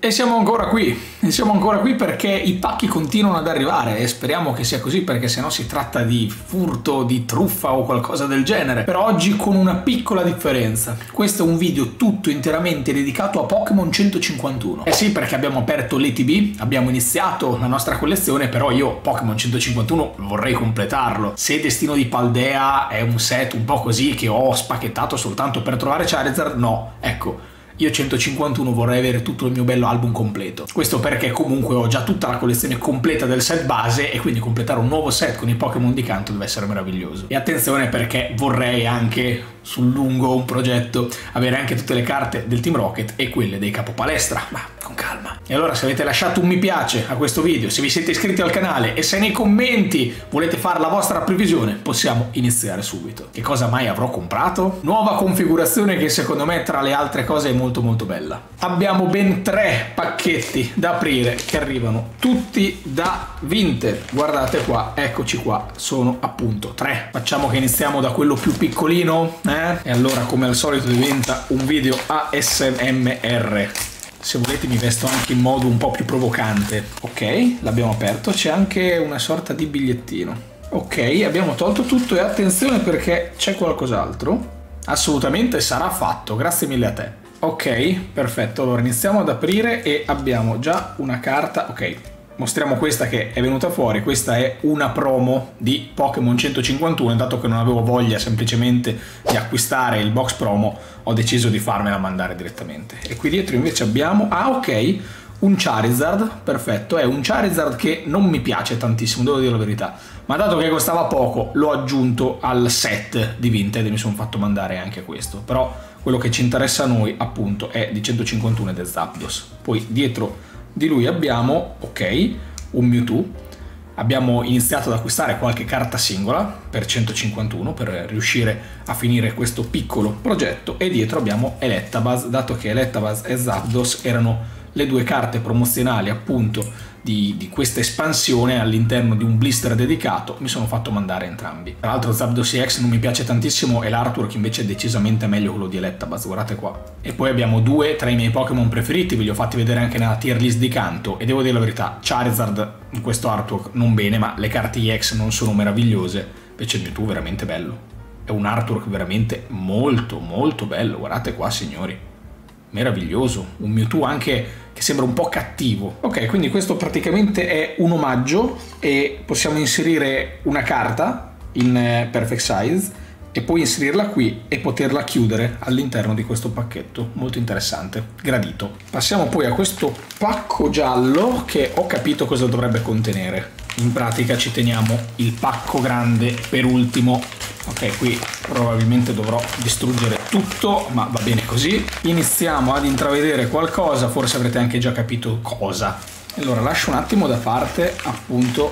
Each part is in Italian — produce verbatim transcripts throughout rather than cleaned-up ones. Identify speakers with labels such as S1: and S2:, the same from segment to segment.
S1: E siamo ancora qui, e siamo ancora qui perché i pacchi continuano ad arrivare e speriamo che sia così, perché sennò si tratta di furto, di truffa o qualcosa del genere. Però oggi con una piccola differenza. Questo è un video tutto interamente dedicato a Pokémon centocinquantuno. Eh sì, perché abbiamo aperto l'E T B, abbiamo iniziato la nostra collezione, però io Pokémon centocinquantuno vorrei completarlo. Se Destino di Paldea è un set un po' così che ho spacchettato soltanto per trovare Charizard, no, ecco. Io centocinquantuno vorrei avere tutto il mio bello album completo. Questo perché comunque ho già tutta la collezione completa del set base e quindi completare un nuovo set con i Pokémon di canto deve essere meraviglioso. E attenzione perché vorrei anche sul lungo un progetto avere anche tutte le carte del Team Rocket e quelle dei capopalestra, ma con calma. E allora se avete lasciato un mi piace a questo video, se vi siete iscritti al canale e se nei commenti volete fare la vostra previsione, possiamo iniziare subito. Che cosa mai avrò comprato? Nuova configurazione che secondo me tra le altre cose è molto molto bella. Abbiamo ben tre pacchetti da aprire che arrivano tutti da Vinted. Guardate qua, eccoci qua, sono appunto tre. Facciamo che iniziamo da quello più piccolino, eh? E allora come al solito diventa un video A S M R. Se volete mi vesto anche in modo un po' più provocante. Ok, l'abbiamo aperto, c'è anche una sorta di bigliettino. Ok, abbiamo tolto tutto e attenzione perché c'è qualcos'altro. Assolutamente sarà fatto, grazie mille a te. Ok, perfetto, allora iniziamo ad aprire e abbiamo già una carta. Ok, mostriamo questa che è venuta fuori. Questa è una promo di Pokémon centocinquantuno, dato che non avevo voglia semplicemente di acquistare il box promo, ho deciso di farmela mandare direttamente. E qui dietro invece abbiamo, ah ok, un Charizard, perfetto, è un Charizard che non mi piace tantissimo, devo dire la verità, ma dato che costava poco l'ho aggiunto al set di Vinted e mi sono fatto mandare anche questo. Però quello che ci interessa a noi appunto è di centocinquantuno ed è Zapdos. Poi dietro di lui abbiamo, ok, un Mewtwo. Abbiamo iniziato ad acquistare qualche carta singola per centocinquantuno per riuscire a finire questo piccolo progetto e dietro abbiamo Electabuzz, dato che Electabuzz e Zapdos erano le due carte promozionali appunto di, di questa espansione all'interno di un blister dedicato, mi sono fatto mandare entrambi. Tra l'altro Zapdos E X non mi piace tantissimo e l'artwork invece è decisamente meglio quello di Electabuzz, guardate qua. E poi abbiamo due tra i miei Pokémon preferiti, ve li ho fatti vedere anche nella tier list di canto e devo dire la verità, Charizard in questo artwork non bene, ma le carte E X non sono meravigliose, invece Mewtwo veramente bello. È un artwork veramente molto molto bello, guardate qua signori. Meraviglioso, un Mewtwo anche che sembra un po' cattivo. Ok, quindi questo praticamente è un omaggio e possiamo inserire una carta in perfect size e poi inserirla qui e poterla chiudere all'interno di questo pacchetto. Molto interessante, gradito. Passiamo poi a questo pacco giallo che ho capito cosa dovrebbe contenere. In pratica ci teniamo il pacco grande per ultimo. Ok, qui probabilmente dovrò distruggere tutto, ma va bene così. Iniziamo ad intravedere qualcosa, forse avrete anche già capito cosa. Allora lascio un attimo da parte appunto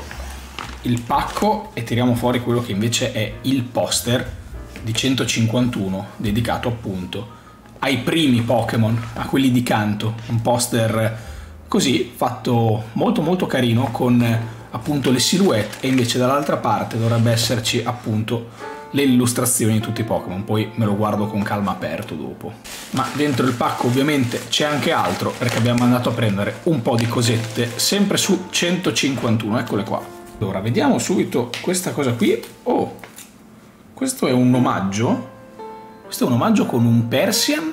S1: il pacco e tiriamo fuori quello che invece è il poster di centocinquantuno, dedicato appunto ai primi Pokémon, a quelli di canto. Un poster così, fatto molto molto carino, con appunto le silhouette e invece dall'altra parte dovrebbe esserci appunto le illustrazioni di tutti i Pokémon, poi me lo guardo con calma aperto dopo. Ma dentro il pacco ovviamente c'è anche altro, perché abbiamo andato a prendere un po' di cosette, sempre su centocinquantuno, eccole qua. Allora, vediamo subito questa cosa qui. Oh, questo è un omaggio, questo è un omaggio con un Persian,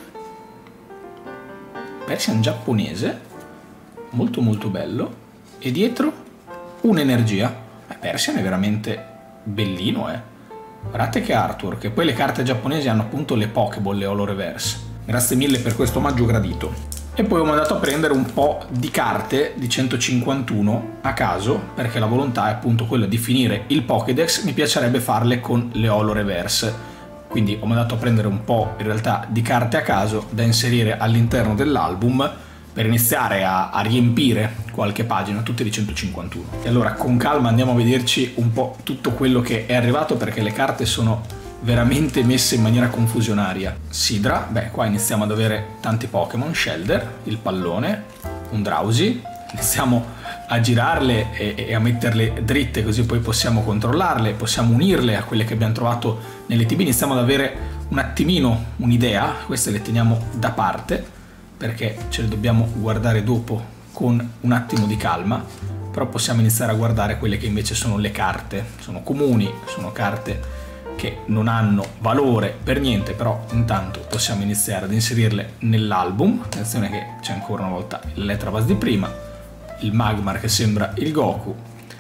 S1: Persian giapponese, molto molto bello, e dietro un'energia. Eh, Persian è veramente bellino, eh. Guardate che artwork, e poi le carte giapponesi hanno appunto le Pokéball, le Holo Reverse. Grazie mille per questo omaggio gradito. E poi ho mandato a prendere un po' di carte di centocinquantuno a caso, perché la volontà è appunto quella di finire il Pokédex, mi piacerebbe farle con le Holo Reverse. Quindi ho mandato a prendere un po' in realtà di carte a caso da inserire all'interno dell'album, per iniziare a, a riempire qualche pagina, tutte di centocinquantuno. E allora con calma andiamo a vederci un po' tutto quello che è arrivato, perché le carte sono veramente messe in maniera confusionaria. Sidra, beh qua iniziamo ad avere tanti Pokémon, Shellder, il pallone, un Drowsy, iniziamo a girarle e, e a metterle dritte così poi possiamo controllarle, possiamo unirle a quelle che abbiamo trovato nelle T B, iniziamo ad avere un attimino un'idea, queste le teniamo da parte. perché ce le dobbiamo guardare dopo con un attimo di calma, però possiamo iniziare a guardare quelle che invece sono le carte. Sono comuni, sono carte che non hanno valore per niente, però intanto possiamo iniziare ad inserirle nell'album. Attenzione che c'è ancora una volta l'Electabuzz di prima, il Magmar che sembra il Goku,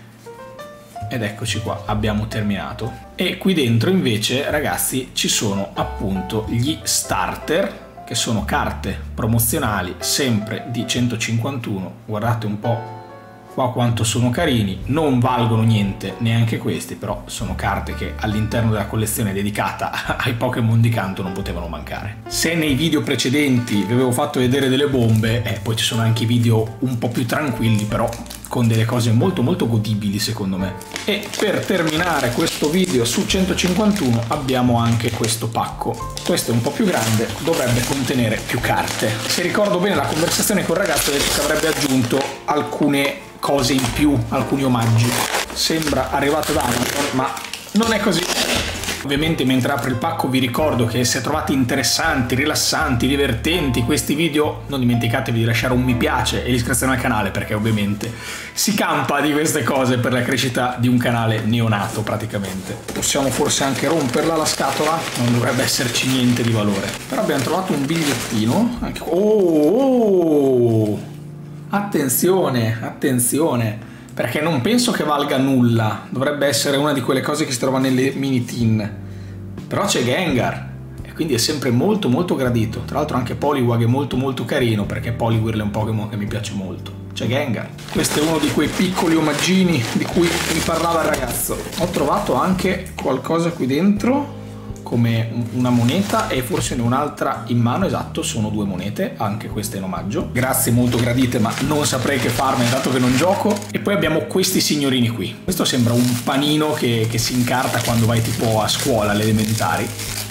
S1: ed eccoci qua, abbiamo terminato. E qui dentro invece, ragazzi, ci sono appunto gli starter, che sono carte promozionali sempre di centocinquantuno. Guardate un po' qua quanto sono carini, non valgono niente neanche questi, però sono carte che all'interno della collezione dedicata ai Pokémon di Kanto non potevano mancare. Se nei video precedenti vi avevo fatto vedere delle bombe, eh, poi ci sono anche video un po' più tranquilli, però con delle cose molto molto godibili secondo me. E per terminare questo video su centocinquantuno abbiamo anche questo pacco. Questo è un po' più grande, dovrebbe contenere più carte. Se ricordo bene la conversazione con il ragazzo, ha detto che avrebbe aggiunto alcune cose in più, alcuni omaggi. Sembra arrivato da Amazon, ma non è così. Ovviamente mentre apro il pacco vi ricordo che se trovate interessanti, rilassanti, divertenti questi video, non dimenticatevi di lasciare un mi piace e l'iscrizione al canale, perché ovviamente si campa di queste cose per la crescita di un canale neonato praticamente. Possiamo forse anche romperla la scatola, non dovrebbe esserci niente di valore. Però abbiamo trovato un bigliettino. Anche... Oh, oh! Attenzione, attenzione! Perché non penso che valga nulla, dovrebbe essere una di quelle cose che si trova nelle mini tin. Però c'è Gengar, e quindi è sempre molto molto gradito. Tra l'altro anche Poliwag è molto molto carino, perché Poliwhirl è un Pokémon che mi piace molto. C'è Gengar. Questo è uno di quei piccoli omaggini di cui mi parlava il ragazzo. Ho trovato anche qualcosa qui dentro, come una moneta e forse un'altra in mano. Esatto, sono due monete, anche queste in omaggio. Grazie, molto gradite, ma non saprei che farne dato che non gioco. E poi abbiamo questi signorini qui. Questo sembra un panino che, che si incarta quando vai tipo a scuola, alle elementari.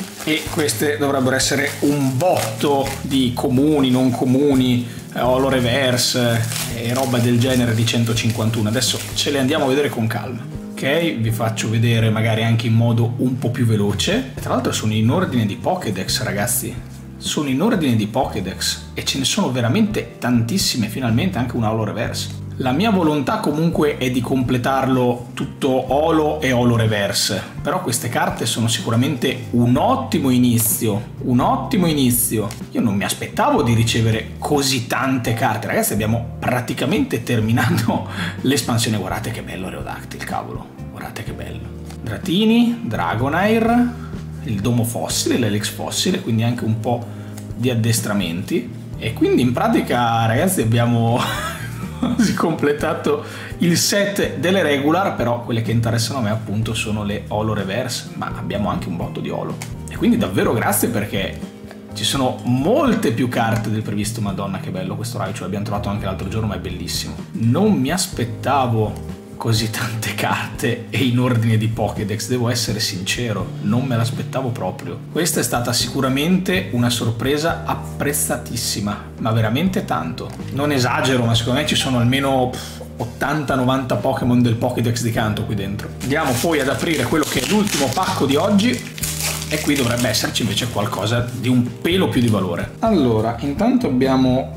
S1: E queste dovrebbero essere un botto di comuni, non comuni, eh, holo reverse e roba del genere di centocinquantuno. Adesso ce le andiamo a vedere con calma. Ok, vi faccio vedere magari anche in modo un po' più veloce. Tra l'altro sono in ordine di Pokédex, ragazzi. Sono in ordine di Pokédex e ce ne sono veramente tantissime, finalmente anche un holo reverse. La mia volontà comunque è di completarlo tutto holo e holo reverse, però queste carte sono sicuramente un ottimo inizio, un ottimo inizio. Io non mi aspettavo di ricevere così tante carte, ragazzi, abbiamo praticamente terminato l'espansione. Guardate che bello Aerodactyl, cavolo, guardate che bello. Dratini, Dragonair, il domo fossile, l'Helix fossile, quindi anche un po' di addestramenti. E quindi in pratica, ragazzi, abbiamo si è completato il set delle regular, però quelle che interessano a me appunto sono le holo reverse, ma abbiamo anche un botto di holo. E quindi davvero grazie, perché ci sono molte più carte del previsto. Madonna che bello questo Raichu, l'abbiamo trovato anche l'altro giorno, ma è bellissimo. Non mi aspettavo così tante carte e in ordine di Pokédex, devo essere sincero, non me l'aspettavo proprio. Questa è stata sicuramente una sorpresa apprezzatissima, ma veramente tanto. Non esagero, ma secondo me ci sono almeno ottanta novanta Pokémon del Pokédex di Kanto qui dentro. Andiamo poi ad aprire quello che è l'ultimo pacco di oggi, e qui dovrebbe esserci invece qualcosa di un pelo più di valore. Allora, intanto abbiamo...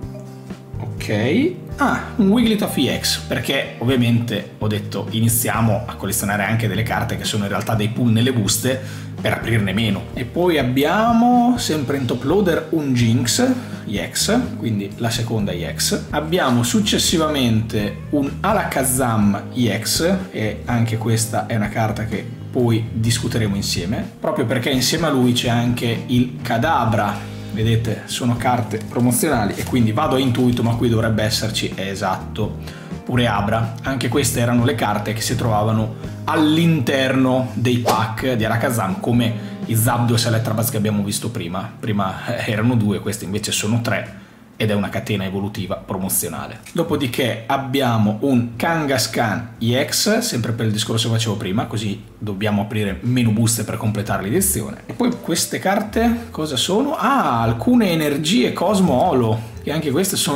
S1: ok... Ah, un Wigglytuff E X, perché ovviamente ho detto iniziamo a collezionare anche delle carte che sono in realtà dei pull nelle buste per aprirne meno. E poi abbiamo sempre in top loader un Jynx E X, quindi la seconda E X. Abbiamo successivamente un Alakazam E X, e anche questa è una carta che poi discuteremo insieme, proprio perché insieme a lui c'è anche il Kadabra. Vedete, sono carte promozionali e quindi vado a intuito, ma qui dovrebbe esserci, è esatto, pure Abra. Anche queste erano le carte che si trovavano all'interno dei pack di Alakazam, come i Zapdos e Electabuzz che abbiamo visto prima. Prima erano due, queste invece sono tre, ed è una catena evolutiva promozionale. Dopodiché abbiamo un Kangaskhan E X, sempre per il discorso che facevo prima, così dobbiamo aprire meno buste per completare l'edizione. E poi queste carte cosa sono? Ah, alcune energie Cosmo Holo, che anche queste sono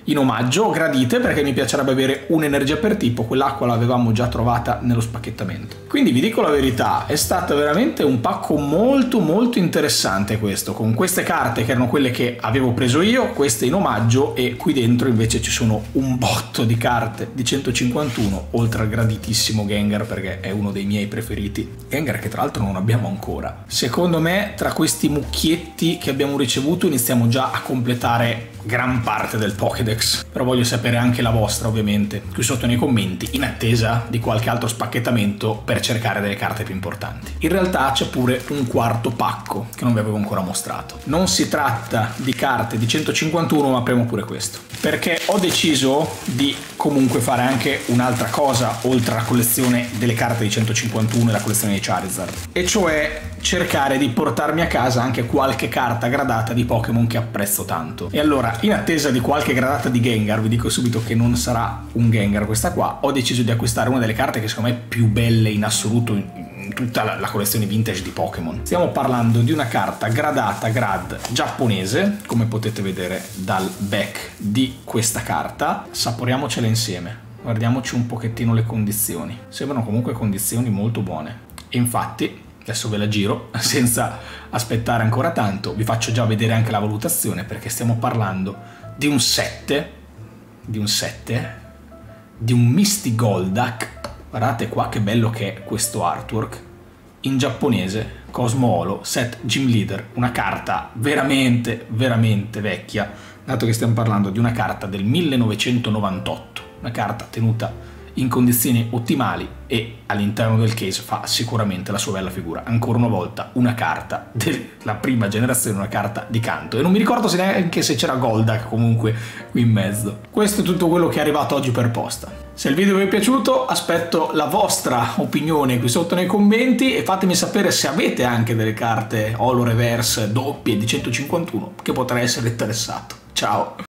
S1: in omaggio, gradite, perché mi piacerebbe avere un'energia per tipo. Quell'acqua l'avevamo già trovata nello spacchettamento. Quindi vi dico la verità, è stato veramente un pacco molto molto interessante questo, con queste carte che erano quelle che avevo preso io, queste in omaggio, e qui dentro invece ci sono un botto di carte di centocinquantuno, oltre al graditissimo Gengar, perché è uno dei miei preferiti. Gengar che tra l'altro non abbiamo ancora. Secondo me tra questi mucchietti che abbiamo ricevuto iniziamo già a completare gran parte del Pokédex, però voglio sapere anche la vostra, ovviamente, qui sotto nei commenti, in attesa di qualche altro spacchettamento per cercare delle carte più importanti. In realtà c'è pure un quarto pacco che non vi avevo ancora mostrato. Non si tratta di carte di centocinquantuno, ma apriamo pure questo, perché ho deciso di comunque fare anche un'altra cosa oltre alla collezione delle carte di centocinquantuno e la collezione di Charizard, e cioè cercare di portarmi a casa anche qualche carta gradata di Pokémon che apprezzo tanto. E allora, in attesa di qualche gradata di Gengar, vi dico subito che non sarà un Gengar questa qua, ho deciso di acquistare una delle carte che secondo me è più belle in assoluto in tutta la, la collezione vintage di Pokémon. Stiamo parlando di una carta gradata grad giapponese, come potete vedere dal back di questa carta. Saporiamocela insieme, guardiamoci un pochettino le condizioni, sembrano comunque condizioni molto buone. E infatti adesso ve la giro senza aspettare ancora tanto, vi faccio già vedere anche la valutazione, perché stiamo parlando di un sette, di un sette, di un Misty Golduck. Guardate qua che bello che è questo artwork, in giapponese, Cosmo Holo, set Gym Leader, una carta veramente, veramente vecchia, dato che stiamo parlando di una carta del millenovecentonovantotto, una carta tenuta in condizioni ottimali e all'interno del case fa sicuramente la sua bella figura. Ancora una volta una carta della prima generazione, una carta di canto, e non mi ricordo se neanche se c'era Golduck comunque qui in mezzo. Questo è tutto quello che è arrivato oggi per posta. Se il video vi è piaciuto aspetto la vostra opinione qui sotto nei commenti e fatemi sapere se avete anche delle carte Holo Reverse doppie di centocinquantuno che potrei essere interessato. Ciao!